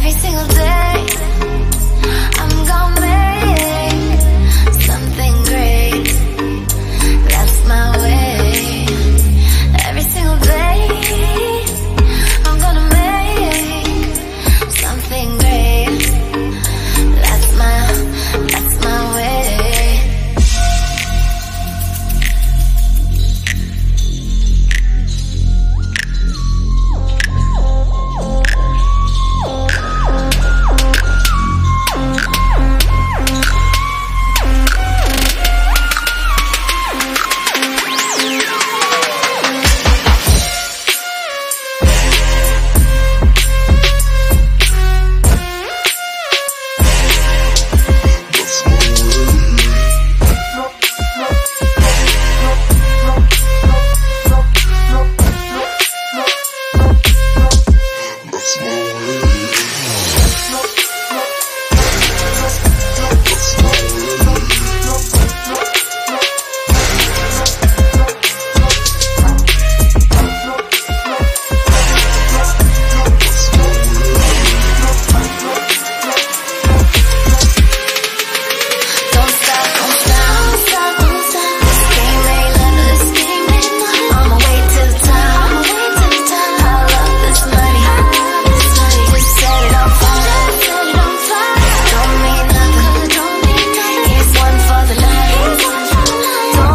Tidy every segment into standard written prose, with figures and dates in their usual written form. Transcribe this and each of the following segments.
Every single day I'm gonna make something great. That's my way. Every single day I'm gonna make something great. That's my way.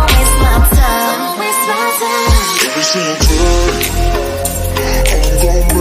Every single day, I'm gonna